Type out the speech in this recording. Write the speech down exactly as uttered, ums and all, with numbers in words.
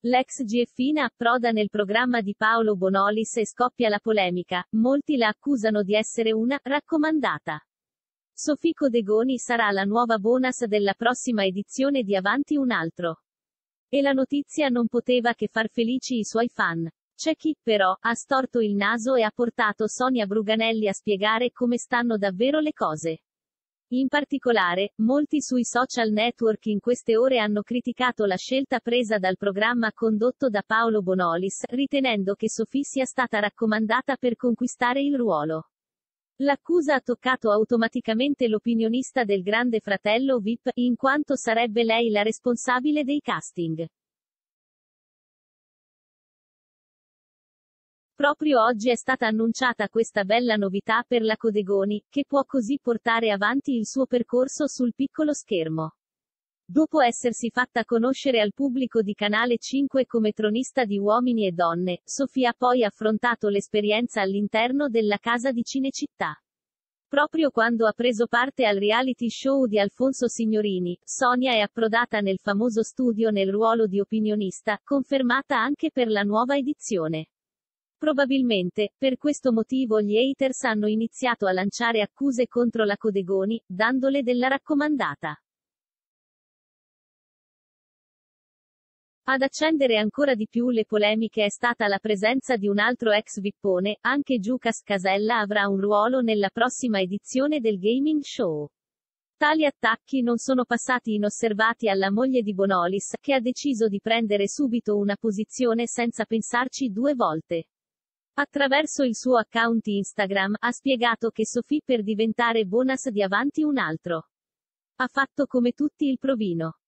L'ex Gieffina approda nel programma di Paolo Bonolis e scoppia la polemica, molti la accusano di essere una raccomandata. Sofì Codegoni sarà la nuova bonus della prossima edizione di Avanti un altro. E la notizia non poteva che far felici i suoi fan. C'è chi, però, ha storto il naso e ha portato Sonia Bruganelli a spiegare come stanno davvero le cose. In particolare, molti sui social network in queste ore hanno criticato la scelta presa dal programma condotto da Paolo Bonolis, ritenendo che Sofì sia stata raccomandata per conquistare il ruolo. L'accusa ha toccato automaticamente l'opinionista del Grande Fratello V I P, in quanto sarebbe lei la responsabile dei casting. Proprio oggi è stata annunciata questa bella novità per la Codegoni, che può così portare avanti il suo percorso sul piccolo schermo. Dopo essersi fatta conoscere al pubblico di Canale cinque come tronista di Uomini e Donne, Sofì ha poi affrontato l'esperienza all'interno della casa di Cinecittà. Proprio quando ha preso parte al reality show di Alfonso Signorini, Sonia è approdata nel famoso studio nel ruolo di opinionista, confermata anche per la nuova edizione. Probabilmente, per questo motivo gli haters hanno iniziato a lanciare accuse contro la Codegoni, dandole della raccomandata. Ad accendere ancora di più le polemiche è stata la presenza di un altro ex vippone, anche Giucas Casella avrà un ruolo nella prossima edizione del gaming show. Tali attacchi non sono passati inosservati alla moglie di Bonolis, che ha deciso di prendere subito una posizione senza pensarci due volte. Attraverso il suo account Instagram, ha spiegato che Sofì per diventare bonus di Avanti un altro. Ha fatto come tutti il provino.